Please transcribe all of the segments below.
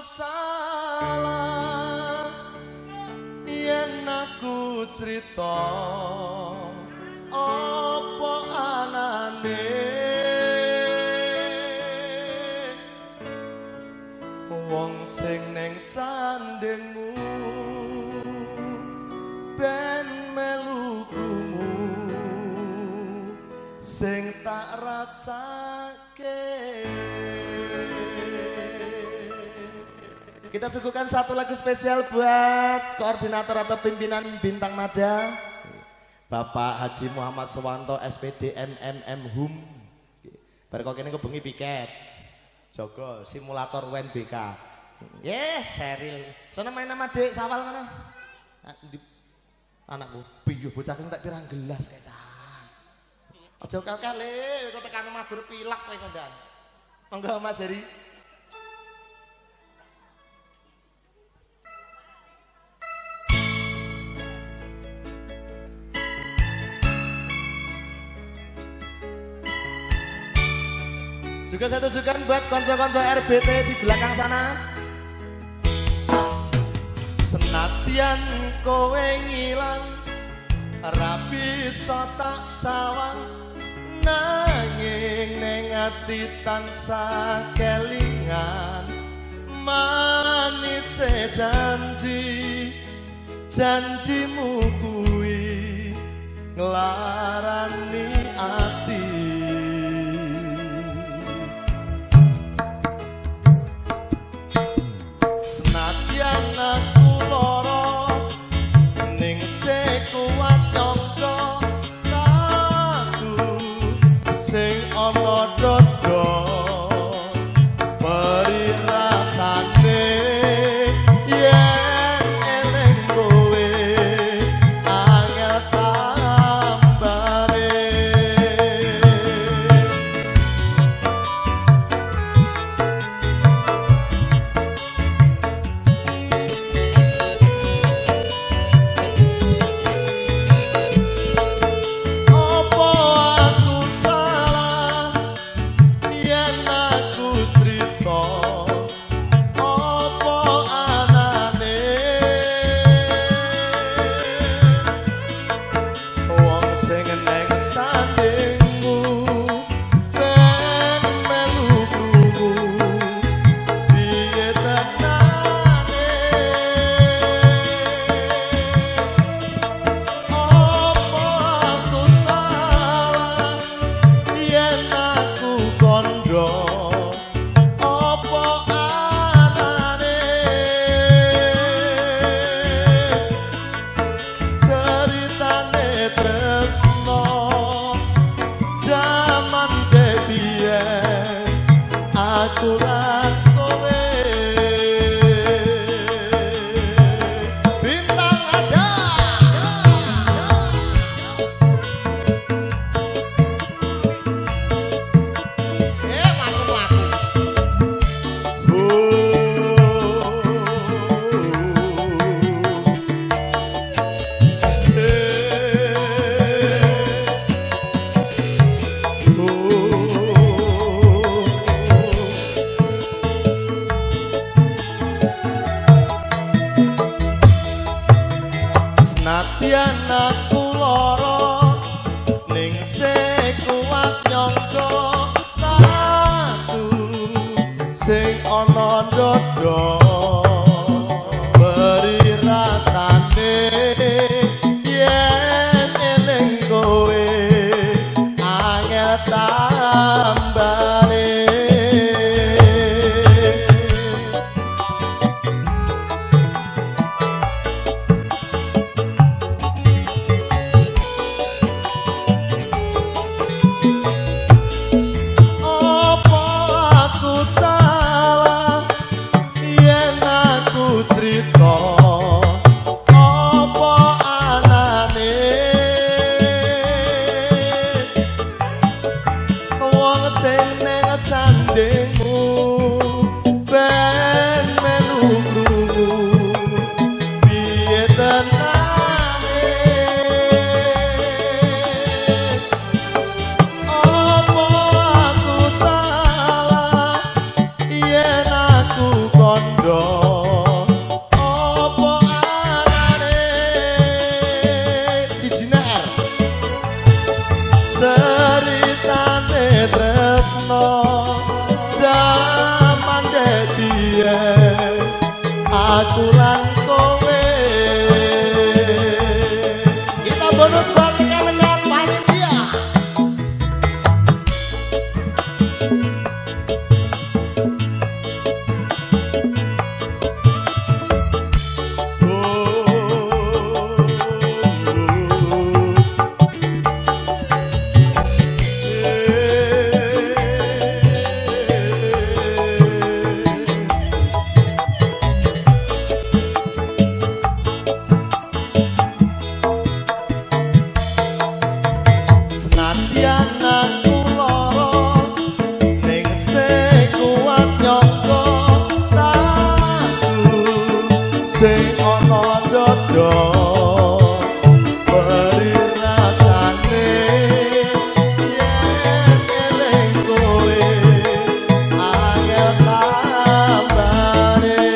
salah yen aku cerita apa anane wong sing ning sandingmu ben melu krungu sing tak rasake. Kita suguhkan satu lagu spesial buat koordinator atau pimpinan Bintang Nada Bapak Haji Muhammad Sowanto SPD MMM HUM. Bareng kene kebengi piket Joko simulator UNBK. Seril. Sono main nama Dek Sawal ngono. Anakku piye bocah tak pirang gelas kae cah. Aja kale kok tekan omah berpilak kowe kondang. Monggo Mas Heri. Juga saya tujukan buat konco-konco RBT di belakang sana. Senadyan kowe ngilang rapi tak sawang nanging ning ati tansah kelingan manis janjimu kuwi nglarani ati. Aku loro ning sekuat nyangka tatu sing ana dodo beri rasane yen eling kowe angel tambare. Senadyan aku loro ning sekuat nyangka tatu sing ana dodo beri rasane yen eling kowe angel tambare. Kondo ceritane tresno zaman biyen aku lan kowe kita bonus buat rekan-rekan panitia. Sing ana dodo beri rasane yen eling kowe angel tambane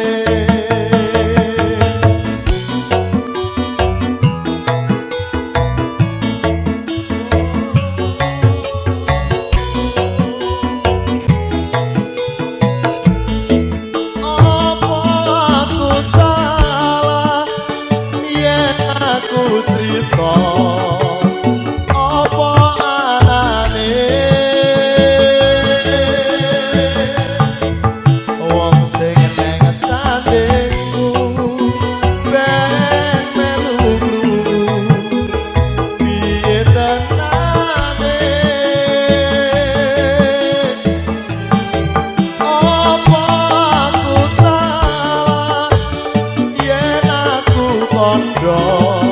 cerita apa anane wong sing neng sandingku ben melu piye tenane apa aku salah yen aku kondo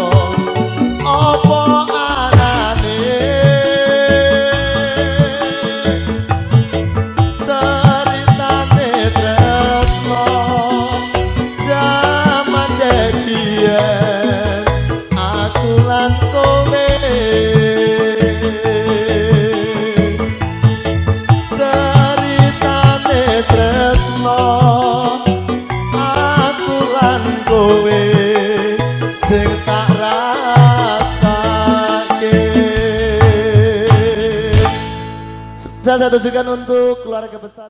sing tak rasake. Saya tujukan untuk keluarga besar.